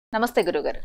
నమస్తే గురుగారు.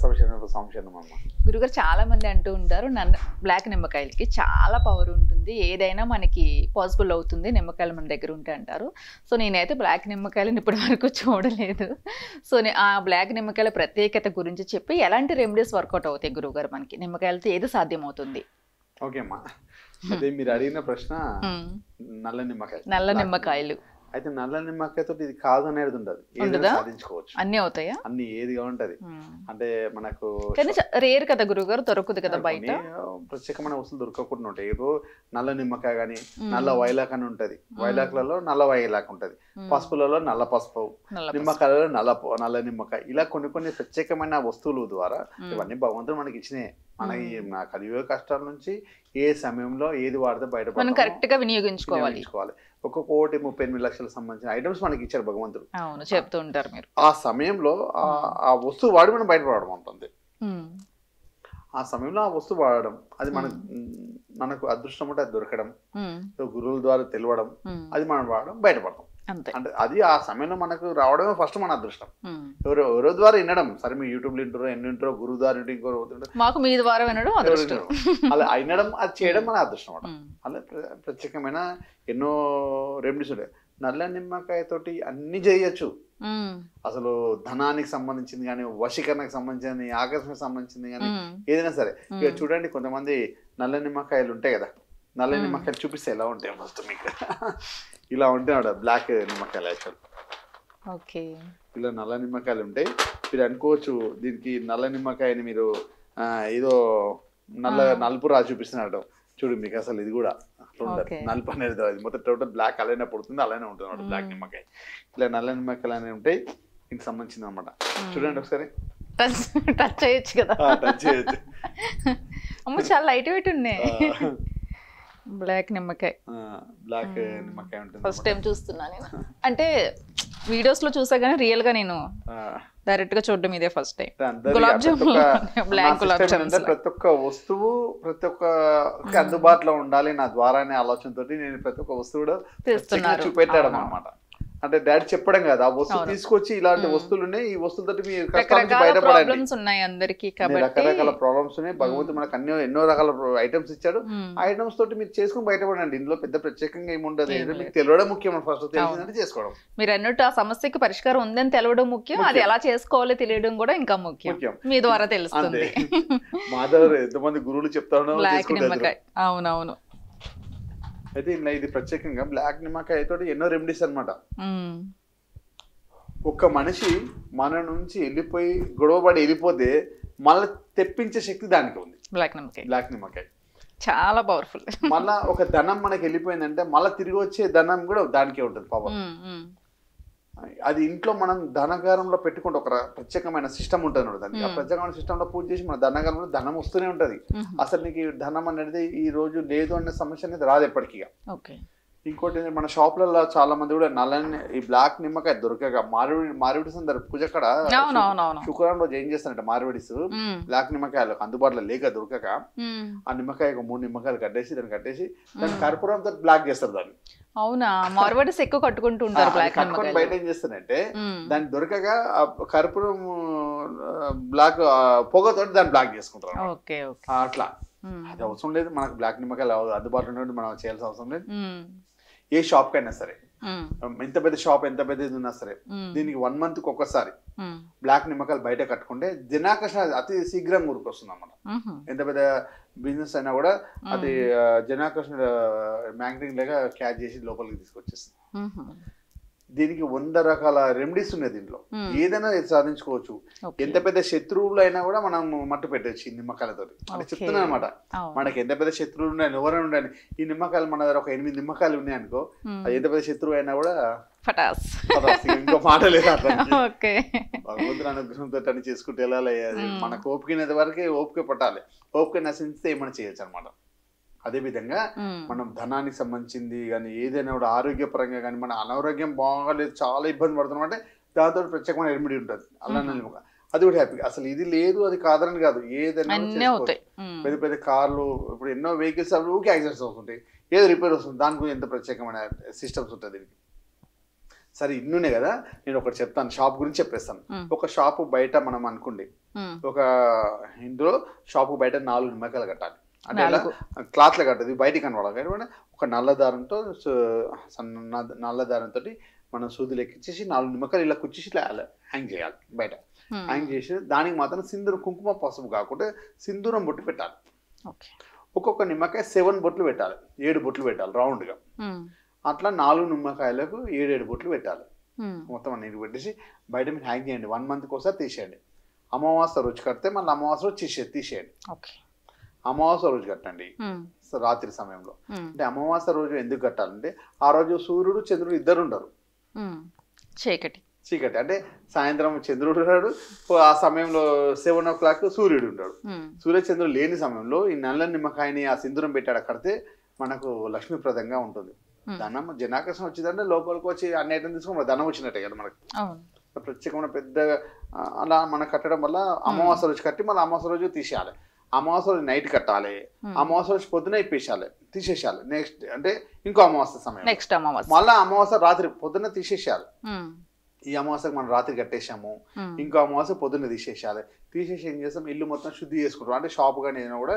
గురుగారు చాలా మంది అంటూ ఉంటారు బ్లాక్ నిమ్మకాయలకి చాలా పవర్ ఉంటుంది, ఏదైనా మనకి పాసిబుల్ అవుతుంది నిమ్మకాయలు మన దగ్గర ఉంటే అంటారు. సో నేనైతే బ్లాక్ నిమ్మకాయలను ఇప్పటి వరకు చూడలేదు. సో ఆ బ్లాక్ నిమ్మకాయల ప్రత్యేకత గురించి చెప్పి ఎలాంటి రెమెడీస్ వర్కౌట్ అవుతాయి గురుగారు, మనకి నిమ్మకాయలతో ఏది సాధ్యమవుతుంది? ఓకే అమ్మా, అదే మీరు అడిగిన ప్రశ్న నల్ల నిమ్మకాయలు. అయితే నల్ల నిమ్మకాయతో ఇది కాదు అనేది ఉండదు, ఏదైనా సాధించుకోవచ్చు, అన్ని అవుతాయా, అన్ని ఏదిగా ఉంటది. అంటే మనకు రేర్ కదా గురుగారు, దొరకదు కదా బయట, ప్రత్యేకమైన వస్తువులు దొరకకుండా ఉంటాయి. ఇప్పుడు నల్ల నిమ్మకాయ గానీ నల్ల వైలాక్ అని ఉంటది, వైలాక్లలో నల్ల వైలాక్ ఉంటది, పసుపులలో నల్ల పసుపు, నిమ్మకాయలలో నల్ల నిమ్మకాయ, ఇలా కొన్ని ప్రత్యేకమైన వస్తువుల ద్వారా ఇవన్నీ భగవంతుడు మనకి ఇచ్చినాయి. మనకి కలియుగ కష్టాల నుంచి ఏ సమయంలో ఏది వాడితే బయటపడాలి, కరెక్ట్ గా వినియోగించుకోవాలి. ఒక్కొక్కటి 38 లక్షలకు సంబంధించిన ఐటమ్స్ మనకి ఇచ్చారు భగవంతుడు. అవును, చెప్తూ ఉంటారు మీరు. ఆ సమయంలో ఆ వస్తువు వాడి మనం బయటపడడం ఉంటుంది. ఆ సమయంలో ఆ వస్తువు వాడడం, అది మనకు అదృష్టం ఉంటే అది దొరకడం, గురువుల ద్వారా తెలియడం, అది మనం వాడడం, బయటపడడం. అంటే అది ఆ సమయంలో మనకు రావడమే ఫస్ట్ మన అదృష్టం. ఎవరో ద్వారా వినడం, సరే మీ యూట్యూబ్ లో వింటారో ఎన్ని వింటారో, గురువు ద్వారా ఇంకో మాకు మీ ద్వారా వినడం అదృష్టం, అలా వినడం అది చేయడం మన అదృష్టం అన్నమాట. అలా ప్రత్యేకమైన ఎన్నో రెమెడీస్ ఉంటాయి. నల్ల నిమ్మకాయ తోటి అన్ని చేయొచ్చు. అసలు ధనానికి సంబంధించింది కానీ, వశీకరణకు సంబంధించింది, ఆకర్షణకు సంబంధించింది కానీ, ఏదైనా సరే. ఇక చూడండి, కొంతమంది నల్ల నిమ్మకాయలు ఉంటాయి కదా, నల్ల నిమ్మకాయలు చూపిస్తే ఎలా ఉంటాయి ఫస్ట్ మీకు, ఇలా ఉంటాయి బ్లాక్ నిమ్మకాయలు. యాక్చువల్ ఇలా నల్ల నిమ్మకాయలు ఉంటాయి. మీరు అనుకోవచ్చు దీనికి నల్ల నిమ్మకాయని మీరు ఏదో నలుపు రా చూపిస్తున్నాడు. చూడు మీకు అసలు ఇది కూడా అట్లా ఉండదు, నలుపు అనేది అది మొత్తం టోటల్ బ్లాక్ అలానే పడుతుంది, అలానే ఉంటుంది బ్లాక్ నిమ్మకాయ. ఇలా నల్ల నిమ్మకాయలు అనేవి ఉంటాయి, దీనికి సంబంధించింది అనమాట. చూడండి ఒకసారి, టచ్ చేయొచ్చు కదా, టచ్ చేయొచ్చు. అమ్మ చాలా లైట్ వెయిట్ ఉన్నాయి. బ్లాక్ నిమ్మకాయ, బ్లాక్ నిమ్మకాయ ఉంటుంది. ఫస్ట్ టైం చూస్తున్నా నేను, అంటే వీడియోస్ లో చూసా కానీ రియల్ గా నేను డైరెక్ట్ గా చూడడం ఇదే first time. Gulab jamun, black gulab jamun, ప్రతి ఒక్క వస్తువు ప్రతి ఒక్క అందుబాటులో ఉండాలి నా ద్వారా అనే ఆలోచనతో నేను ప్రతి ఒక్క వస్తువు చూపెట్టాడు అనమాట. అంటే డాడీ చెప్పడం కదా, ఆ వస్తువు తీసుకొచ్చి ఇలాంటి వస్తువులు ఉన్నాయి, ఈ వస్తువులతో మీరు రకరకాల ప్రాబ్లమ్స్ ఉన్నాయి. భగవంతుడు మనకు ఎన్నో రకాల ఐటమ్స్ ఇచ్చాడు. ఆ ఐటమ్స్ తోటి మీరు చేసుకుని బయటపడండి. ఇందులో పెద్ద ప్రత్యేకంగా ఏముండదు, మీకు తెలియడం ముఖ్యం. ఫస్ట్ తెలిసిందంటే చేసుకోవడం. మీరు అన్నట్టు ఆ సమస్యకి పరిష్కారం ఉందని తెలవడం ముఖ్యం, అది ఎలా చేసుకోవాలో తెలియడం కూడా ఇంకా ముఖ్యం. మీ ద్వారా తెలుస్తుంది. మాధవ్ ఎంతమంది గురువులు చెప్తాడు బ్లాక్ నిమ్మకాయ. అవునవును. అయితే ఇది ప్రత్యేకంగా బ్లాక్ నిమ్మకాయ తోటి ఎన్నో రెమెడీస్ అనమాట. ఒక్క మనిషి మన నుంచి వెళ్ళిపోయి గొడవపడి వెళ్ళిపోతే మళ్ళీ తెప్పించే శక్తి దానికి ఉంది. బ్లాక్ నిమ్మకాయ చాలా పవర్ఫుల్. మళ్ళా ఒక ధనం మనకి వెళ్ళిపోయిందంటే మళ్ళీ తిరిగి వచ్చే ధనం కూడా దానికే ఉంటుంది పవర్. అది ఇంట్లో మనం ధనగారంలో పెట్టుకుంటే ఒక ప్రత్యేకమైన సిస్టమ్ ఉంటుంది దానికి. ఆ ప్రత్యేకమైన సిస్టమ్ లో పూజ చేసి మన ధనగారంలో ధనం వస్తూనే ఉంటది. అసలు నీకు ధనం అనేది ఈ రోజు లేదు అనే సమస్య అనేది రాదు ఎప్పటికీ. ఇంకోటి మన షాపులలో చాలా మంది కూడా నల్లని ఈ బ్లాక్ నిమ్మకాయ దొరకగా మారివిడిస్ అందరు పూజ అక్కడ శుక్రవారం రోజు ఏం చేస్తారంటే మార్విడిస్ బ్లాక్ నిమ్మకాయలు అందుబాటులో లేక దొరకక ఆ నిమ్మకాయ 3 నిమ్మకాయలు కట్టేసి దాన్ని కర్పూరంతో బ్లాక్ చేస్తారు దాన్ని. అవునా, మార్వాడిస్ ఎక్కువ కట్టుకుంటూ ఉంటారు. కట్టుకొని బయట ఏం చేస్తారంటే దాన్ని దొరకగా కర్పూరం బ్లాక్ పొగతో దాన్ని బ్లాక్ చేసుకుంటారు. అట్లా అది అవసరం లేదు మనకు. బ్లాక్ నిమ్మకాయలు అందుబాటులో ఉంటే మనం చేయాల్సిన అవసరం లేదు. ఏ షాప్ కైనా సరే, ఎంత పెద్ద షాప్ ఎంత పెద్దది ఉన్నా సరే, దీనికి 1 month కి ఒక్కసారి బ్లాక్ నిమ్మకాయలు బయట కట్టుకుంటే జనాకర్షణ అతి శీఘ్రంగా ఊరుకొస్తుంది అన్నమాట. ఎంత పెద్ద బిజినెస్ అయినా కూడా అది జనాకర్షణ మ్యాగ్నెటింగ్ లాగా క్యాచ్ చేసి లోపలికి తీసుకొచ్చేస్తుంది. దీనికి 100 రకాల రెమెడీస్ ఉన్నాయి దీంట్లో, ఏదైనా సాధించుకోవచ్చు. ఎంత పెద్ద శత్రువులు అయినా కూడా మనం మట్టు పెట్టచ్చు ఈ నిమ్మకాయలతో. అంటే చెప్తున్నా అనమాట, మనకి ఎంత పెద్ద శత్రువులు ఉన్నాయి ఎవరైనా ఉండాలి, ఈ నిమ్మకాయలు మన దగ్గర ఒక 8 నిమ్మకాయలు ఉన్నాయి అనుకో, అది ఎంత పెద్ద శత్రువు అయినా కూడా ఇంకో మాట లేదు. అట్లా భగవంతుని అనుగ్రహంతో అని చేసుకుంటే వెళ్ళాలి. మనకు ఓపిక వరకే ఓపిక పట్టాలి, ఓపిక నశించితే ఏమైనా చేయొచ్చు అనమాట. అదేవిధంగా మనం ధనానికి సంబంధించింది కానీ ఏదైనా కూడా ఆరోగ్యపరంగా కానీ మన అనారోగ్యం బాగాలేదు, చాలా ఇబ్బంది పడుతున్నాం అంటే దాంతో ప్రత్యేకమైన రెమెడీ ఉంటుంది. అలానే అది కూడా హ్యాపీ. అసలు ఇది లేదు అది కాదని కాదు, ఏదైనా పెద్ద పెద్ద కార్లు ఇప్పుడు ఎన్నో వెహికల్స్ ఊరికి యాక్సిడెంట్స్ అవుతుంటాయి, ఏదో రిపేర్ వస్తుంది, దానికి ఎంత ప్రత్యేకమైన సిస్టమ్స్ ఉంటుంది దీనికి. సరే ఇన్నునే కదా, నేను ఒకటి చెప్తాను, షాప్ గురించి చెప్పేస్తాను. ఒక షాపు బయట మనం అనుకోండి, ఒక ఇందులో షాపు బయట 4 నిమ్మకాయలు కట్టాలి. అంటే అలా క్లాత్లో కట్టదు, బయటికి కనబడాలి. ఒక నల్ల దారంతో మనం సూదులు ఎక్కించేసి 4 నిమ్మకాయలు ఇలా కుచ్చేసి ఇట్లా హ్యాంగ్ చేయాలి బయట. హ్యాంగ్ చేసి దానికి మాత్రం సింధూరం, కుంకుమ, పసుపు కాకుండా సింధూరం బొట్టు పెట్టాలి. ఒక్కొక్క నిమ్మకాయ 7 బొట్లు పెట్టాలి, 7 బొట్లు పెట్టాలి రౌండ్గా. అట్లా 4 నిమ్మకాయలకు 7 బొట్లు పెట్టాలి. మొత్తం నీరు పెట్టేసి బయట మీరు హ్యాంగ్ చేయండి. 1 మంత్కి ఒకసారి తీసేయండి. అమావాస్య రోజు కడితే మళ్ళీ అమావాస్య రోజు తీసేయండి. అమావాస్య రోజు కట్టండి రాత్రి సమయంలో. అంటే అమావాస్య రోజు ఎందుకు కట్టాలంటే ఆ రోజు సూర్యుడు చంద్రుడు ఇద్దరు ఉండరు, చీకటి. అంటే సాయంత్రం చంద్రుడు ఉన్నాడు, ఆ సమయంలో 7 o'clock సూర్యుడు ఉంటాడు. సూర్యచంద్రుడు లేని సమయంలో ఈ నల్ల నిమ్మకాయని ఆ సింధూరం పెట్టాడు కడితే మనకు లక్ష్మీప్రదంగా ఉంటుంది. ధనం జనాకర్షణ వచ్చిందంటే లోపలికి వచ్చి అన్ని ఐటమ్ తీసుకుని ధనం వచ్చినట్టే కదా మనకు. ప్రత్యేకమైన పెద్దగా అలా మనం కట్టడం వల్ల అమావాస్య రోజు కట్టి మళ్ళీ అమావాస్య రోజు తీసేయాలి. అమావాస్య రోజు నైట్ కట్టాలి, అమావాస్య రోజు పొద్దున తీసేసేయాలి. నెక్స్ట్ అంటే ఇంకో అమావాస్య సమయం, మళ్ళీ అమావాస్య రాత్రి పొద్దున్న తీసేసేయాలి. ఈ అమావాస్యకు మనం రాత్రి కట్టేసాము, ఇంకో అమావాస్య పొద్దున్న తీసేసేయాలి. తీసేసి ఏం చేస్తాం, ఇల్లు మొత్తం శుద్ధి చేసుకుంటాం. అంటే షాపు కానీ ఏదైనా కూడా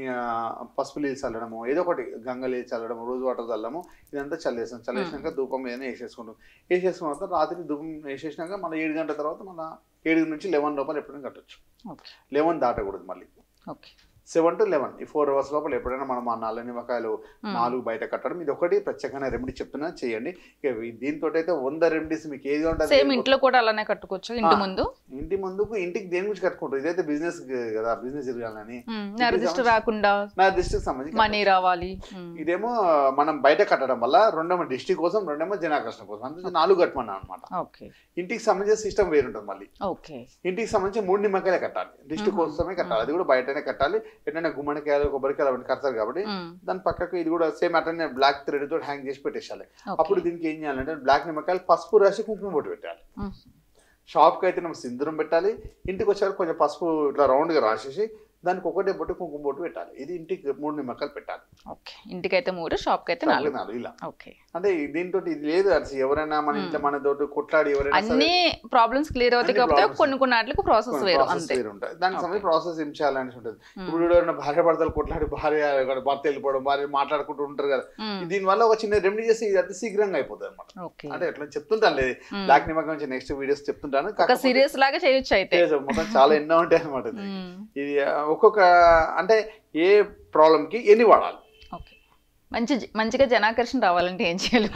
పసుపు నీళ్ళు చల్లడము, ఏదో ఒకటి గంగ నీళ్ళు చల్లడము, రోజు వాటర్ చల్లము, ఇదంతా చల్లేస్తాం. చల్లేసినాక ధూపం ఏదైనా వేసేసుకుంటాం. వేసేసుకున్న తర్వాత రాత్రి ధూపం వేసేసినాక మళ్ళీ 7 గంటల తర్వాత మళ్ళీ 7 నుంచి 11 లోపల ఎప్పుడైనా కట్టచ్చు. 11 దాటకూడదు, మళ్ళీ 7 to 11 ఈ 4 hours లోపల ఎప్పుడైనా మనం ఆ నల్ల నిమ్మకాయలు 4 బయట కట్టడం, ఇది ఒకటి ప్రత్యేకమైన రెమెడీ చెప్తున్నా చేయండి. దీంతో అయితే 100 రెమెడీస్ మీకు ఏది ఉంటుంది. సేమ్ ఇంట్లో కూడా అలానే కట్టుకోవచ్చు. ఇంటి ముందుకు ఇంటికి దేని గురించి కట్టుకుంటారు, ఇదైతే బిజినెస్ కదా, బిజినెస్ జరగాలని, నా దృష్టికి సంబంధించి మనీ రావాలి. ఇదేమో మనం బయట కట్టడం వల్ల రెండేమో దృష్టి కోసం, రెండేమో జనాకర్షణ కోసం, అందుకే 4 కట్టమన్నా అనమాట. ఇంటికి సంబంధించిన సిస్టమ్ వేరుంటుంది. మళ్ళీ ఇంటికి సంబంధించి 3 నిమ్మకాయలే కట్టాలి, దృష్టి కోసమే కట్టాలి. అది కూడా బయటనే కట్టాలి. ఎట్లయినా గుమ్మడికాయలు, కొబ్బరికాయలు అవన్నీ కడతారు కాబట్టి దాని పక్కకు ఇది కూడా సేమ్ అట్లనే బ్లాక్ థ్రెడ్ తోటి హ్యాంగ్ చేసి పెట్టేసాలి. అప్పుడు దీనికి ఏం చేయాలంటే బ్లాక్ నిమ్మకాయలు పసుపు రాసి కుంకుమ బొట్టు పెట్టాలి. షాప్కి అయితే మనం సింధూరం పెట్టాలి, ఇంటికి వచ్చాక కొంచెం పసుపు ఇట్లా రౌండ్గా రాసేసి దానికి ఒకటే బొట్టు కుంకుమ బొట్టు పెట్టాలి. ఇది ఇంటికి 3 నిమ్మకాయలు పెట్టాలి. ఇంటికైతే 3, షాప్కి అయితే 4 ఇలా. అంటే దీంతో ఇది లేదు, ఎవరైనా మన ఇంట్లో మన తోటి కొట్లాడి ఎవరైనా అన్ని ప్రాబ్లమ్స్ క్లియర్ అవుతాయి కాబట్టి కొన్ని వాటికి ప్రాసెస్ వేరు ఉంటాయి. దానికి సంబంధించి ప్రాసెస్ ఏం చేయాలని ఉంటుంది. ఇప్పుడు ఎవరైనా భార్య భర్తలు కొట్లాడి భర్త వెళ్ళిపోవడం, భార్య మాట్లాడుకుంటూ ఉంటారు కదా, దీనివల్ల ఒక చిన్న రెమెడీ చేసి ఇది అతి శీఘ్రంగా అయిపోతుంది అనమాట. అంటే ఎట్లా చెప్తుంటాను లేదు, బ్లాక్ నిమ్మకాయ నుంచి నెక్స్ట్ వీడియోస్ చెప్తుంటాను. సీరియస్ లాగా చేయొచ్చు అయితే మొత్తం చాలా ఎన్నో ఉంటాయి అనమాట. ఇది ఒక్కొక్క అంటే ఏ ప్రాబ్లం కి ఎన్ని వాడాలి, మంచిగా జనాకర్షణ రావాలంటే ఏం చేయాలి,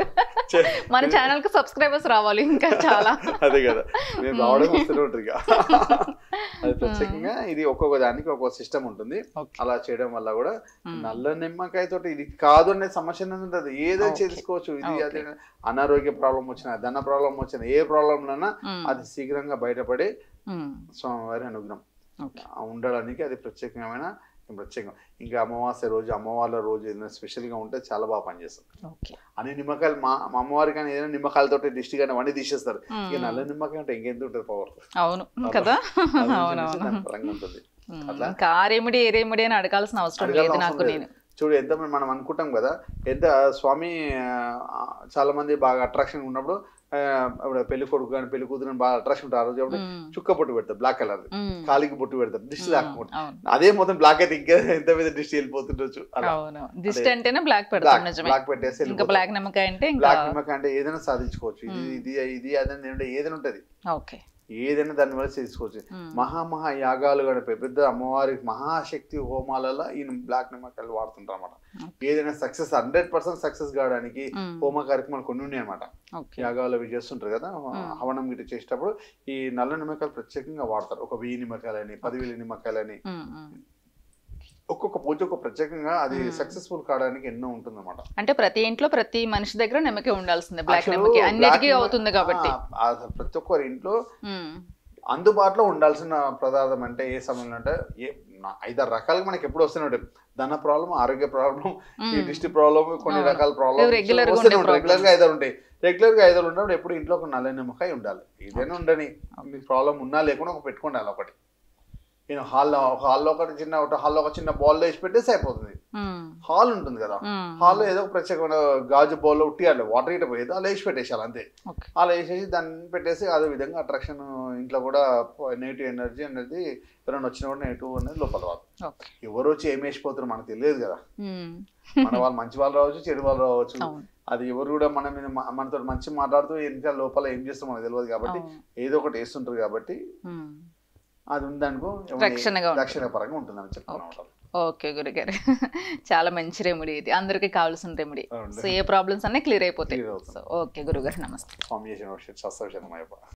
మన ఛానల్ కి సబ్స్క్రైబర్స్ రావాలి ఇంకా చాలా. అదే కదా, మేము రావడం వస్తూనే ఉంటుంది. అది ప్రత్యేకంగా ఇది ఒక్కొక్క దానికి ఒక్కొక్క సిస్టమ్ ఉంటుంది. అలా చేయడం వల్ల కూడా నల్ల నిమ్మకాయ తోటి ఇది కాదు అనే సమస్య ఉంటుంది, ఏదో చేసుకోవచ్చు. ఇది అదే అనారోగ్య ప్రాబ్లం వచ్చినా, ధన ప్రాబ్లం వచ్చినా, ఏ ప్రాబ్లంలైనా అది శీఘ్రంగా బయటపడే స్వామివారి అనుగ్రహం ఉండడానికి అది ప్రత్యేకమైన ప్రత్యేకం. ఇంకా అమావాస్య రోజు, అమ్మవార్ల రోజు ఏదైనా స్పెషల్గా ఉంటే చాలా బాగా పనిచేస్తారు. అన్ని నిమ్మకాయలు మా అమ్మవారి కానీ ఏదైనా నిమ్మకాయలతో దిష్టి కానీ అవన్నీ తీసేస్తారు. ఇక నల్ల నిమ్మకాయ అంటే ఇంకెంత ఉంటుంది పవర్. అవును కదా, ఉంటుంది. అట్లా రెమెడీ ఏ రెమెడీ అని అడగాల్సిన అవసరం లేదు నాకు. నేను చూడు ఎంత మనం అనుకుంటాం కదా, ఎంత స్వామి చాలా మంది బాగా అట్రాక్షన్ ఉన్నప్పుడు పెళ్లి కొడుకు కానీ పెళ్లి కూతురు బాగా అట్రాక్షన్ ఉంటారు. ఆ రోజు అప్పుడు చుక్క బొట్టు పెడతారు, బ్లాక్ కలర్ కాలికి బొట్టు పెడతారు, దిష్టి దాక్కుంటారు. అదే మొత్తం బ్లాక్ అయితే ఇంకా ఎంత మీద దిష్టి వెళ్ళిపోతుండొచ్చు. బ్లాక్ పెట్టేసి బ్లాక్ నిమ్మకాయ అంటే ఏదైనా సాధించుకోవచ్చు. ఇది అదే ఏదైనా ఉంటది, ఏదైనా దాని వల్ల చేసుకోవచ్చు. మహా యాగాలు గడిపే పెద్ద అమ్మవారి మహాశక్తి హోమాలలో ఈ బ్లాక్ నిమ్మకాయలు వాడుతుంటారు అనమాట. ఏదైనా సక్సెస్ 100% సక్సెస్ కావడానికి హోమ కార్యక్రమాలు కొన్ని ఉన్నాయి అనమాట. యాగాలు అవి చేస్తుంటారు కదా, హవనం గిట్ట చేసేటప్పుడు ఈ నల్ల నిమ్మకాయలు ప్రత్యేకంగా వాడతారు. ఒక 1000 నిమ్మకాయలని, 10,000 నిమ్మకాయలని, ఒక్కొక్క పూజ ఒక ప్రత్యేకంగా అది సక్సెస్ఫుల్ కావడానికి ఎన్నో ఉంటుంది అనమాట. అంటే ప్రతి ఇంట్లో ప్రతి మనిషి దగ్గర నిమ్మకాయ ఉండాల్సిందే, బ్లాక్ నిమ్మకాయ అన్నిటికీ అవుతుంది కాబట్టి. ప్రతి ఒక్కరి ఇంట్లో అందుబాటులో ఉండాల్సిన పదార్థం అంటే ఏ సమయంలో అంటే 5-6 రకాలుగా మనకి ఎప్పుడు వస్తూనే ఉంటాయి. ధన ప్రాబ్లం, ఆరోగ్య ప్రాబ్లం, ఈ దృష్టి ప్రాబ్లం, కొన్ని రకాల ప్రాబ్లమ్ రెగ్యులర్ గా 5 ఉంటాయి. రెగ్యులర్ గా 5 ఉన్నప్పుడు ఎప్పుడు ఇంట్లో ఒక నల్ల నిమ్మకాయ ఉండాలి. ఏదైనా ఉండని, మీకు ప్రాబ్లం ఉన్నా లేకుండా ఒక పెట్టుకోండి. ఒకటి హాల్లో ఒక చిన్న బాల్ వేసి పెట్టేసి అయిపోతుంది. హాల్ ఉంటుంది కదా, హాల్లో ఏదో ఒక ప్రత్యేకమైన గాజు బౌల్ ఉట్టి అట్లా వాటర్ హీటర్ పోయేది అలా వేసి పెట్టేసాలి అంతే. అలా వేసేసి దాన్ని పెట్టేసి అదే విధంగా అట్రాక్షన్ ఇంట్లో కూడా నెగిటివ్ ఎనర్జీ అనేది ఎవరైనా వచ్చినా కూడా నెగిటివ్ అనేది లోపల రాదు. ఎవరు వచ్చి ఏం వేసిపోతారు మనకు తెలియదు కదా, మన వాళ్ళు మంచి వాళ్ళు రావచ్చు చెడు వాళ్ళు రావచ్చు, అది ఎవరు కూడా మన మీద మనతో మంచి మాట్లాడుతూ ఇంకా లోపల ఏం చేస్తాం మనకు తెలియదు కాబట్టి ఏదో ఒకటి వేస్తుంటారు కాబట్టి అది ఉందనుకో రక్షణ పరంగా ఉంటుందని చెప్తాను. ఓకే గురుగారు, చాలా మంచి రెమెడీ ఇది, అందరికి కావాల్సిన రెమెడీ. సో ఏ ప్రాబ్లమ్స్ అన్నీ క్లియర్ అయిపోతాయి. ఓకే గురుగారు, నమస్తే. స్వామి